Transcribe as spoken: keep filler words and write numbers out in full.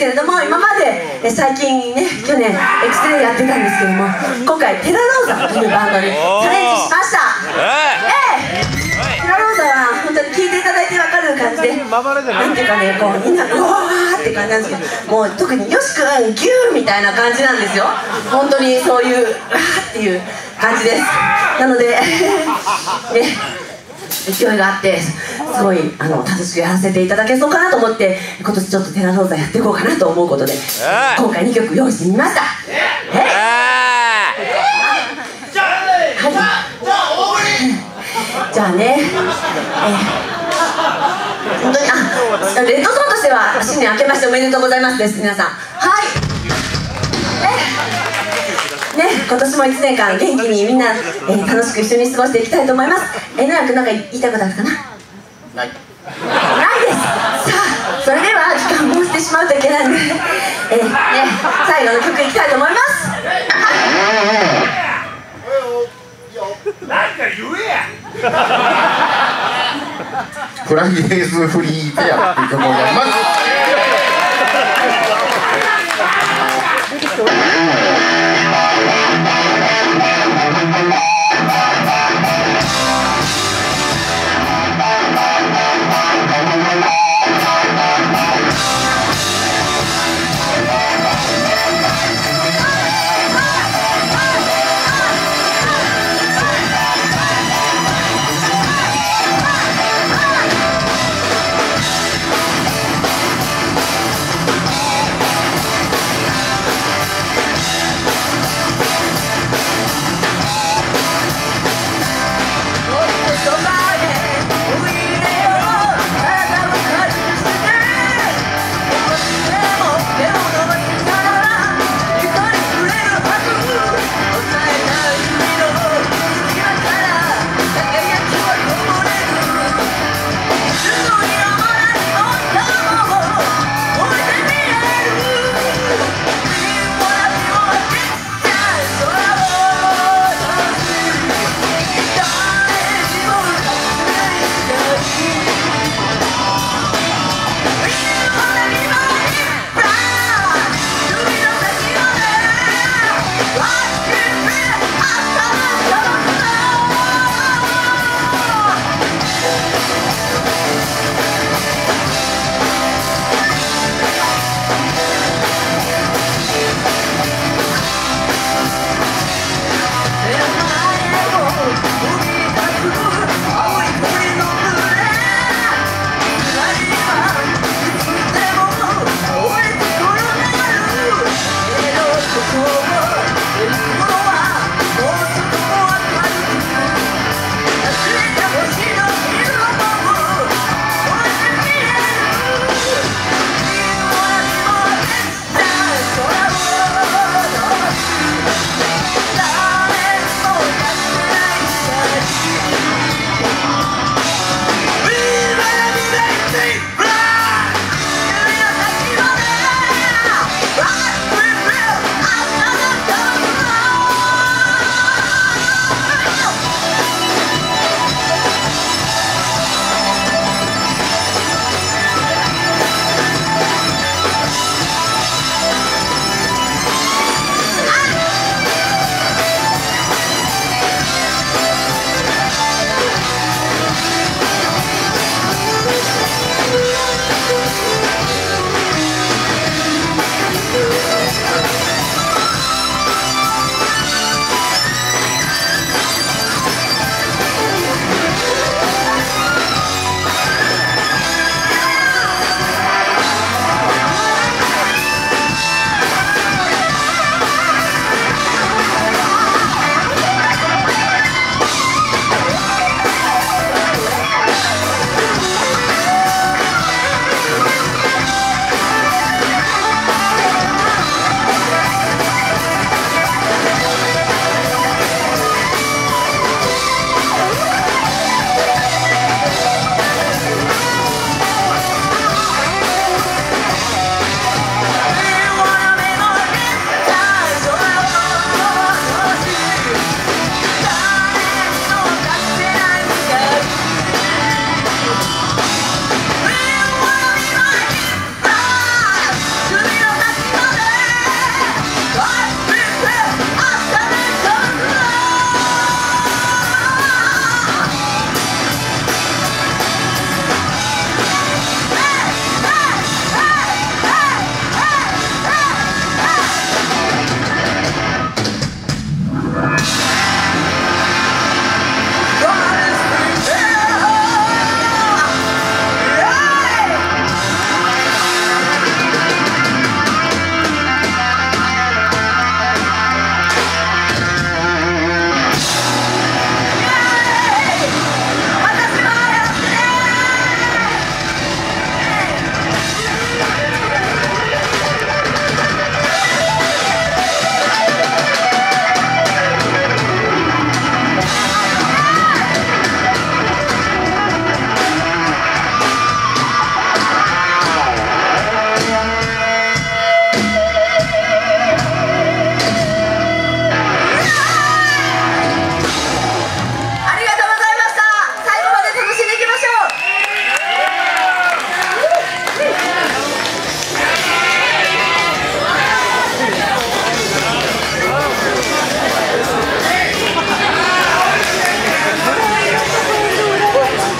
れども、今までえ最近ね、去年エクステレやってたんですけども、今回テラローザというバンドにチャレンジしました。ええ、テラローザは本当に聴いていただいて分かる感じで、なんていうかね、こうみんなうわーって感じなんですけど、もう特によしくんギューみたいな感じなんですよ。本当にそういううわーっていう感じです。なのでね、勢いがあってすごいあの楽しくやらせていただけそうかなと思って、今年ちょっとテラローザやっていこうかなと思うことで、今回にきょく用意してみました。えはい、じゃあね、え本当にあレッドゾーンとしては新年明けましておめでとうございますです皆さん。はいね、今年もいちねんかん元気にみんな、えー、楽しく一緒に過ごしていきたいと思います。えー、野くんなんか言いたいことあるかな？ないないです。さあそれでは時間もしてしまうといけないので、えーね、最後の曲いきたいと思います。なんか言えやフライデーズフリーペアっていう曲をやります。